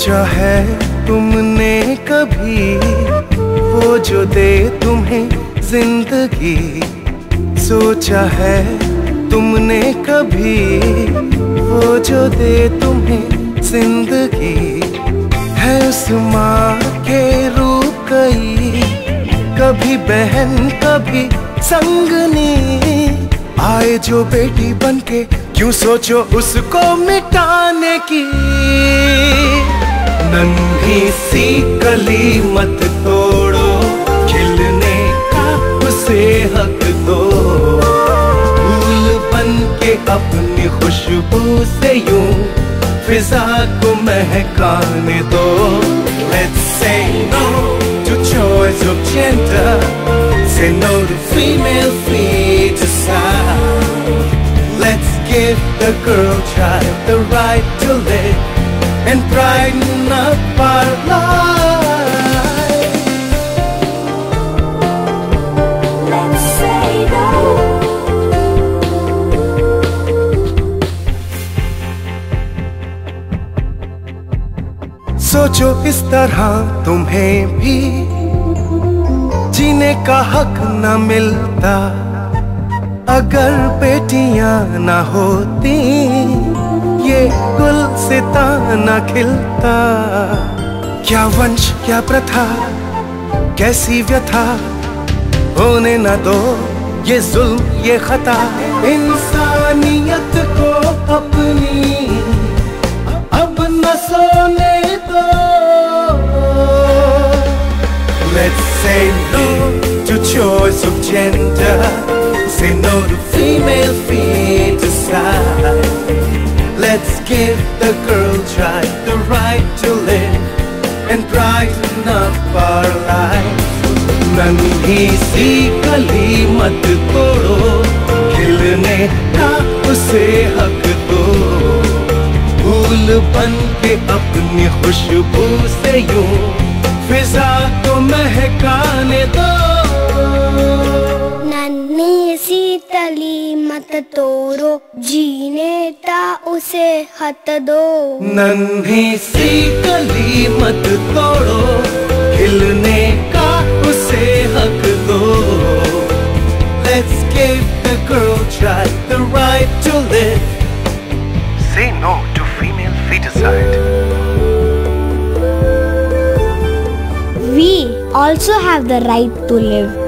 सोचा है तुमने कभी वो जो दे तुम्हें जिंदगी? सोचा है तुमने कभी वो जो दे तुम्हें जिंदगी? है उस माँ के रूप कई, कभी बहन कभी संगनी। आए जो बेटी बनके क्यों सोचो उसको मिटाने की? नन्ही सी कली मत तोड़ो, खिलने का उसे हक दो। फूल बन के अपनी खुशबू से यूं फिजा को महकाने दो। Let's say no to choice of gender, say no to female feticide. Let's give the girl child the right to live and brighten up our lives. Let's say no. सोचो इस तरह तुम्हें भी जीने का हक न मिलता, अगर बेटियां न होती ये गुलसिता न खिलता। क्या वंश क्या प्रथा कैसी व्यथा, होने न दो ये जुल्म ये खता। इंसानियत को अपनी अब न सोने दो। Let's say no to choice of gender, say no to female feticide. Let's give the girl child the right to live and brighten up our lives. नन्ही सी कली मत तोड़ो, खिलने का उसे हक दो। फूल बन के अपनी खुशबू से यूं फिजा को महकाने दो। नन्ही सी कली मत तोड़ो, जीने का उसे हक दो। नन्ही सी कली मत तोड़ो, खिलने का उसे हक दो। Let's give the girl child the right to live. Say no to female feticide. We also have the right to live.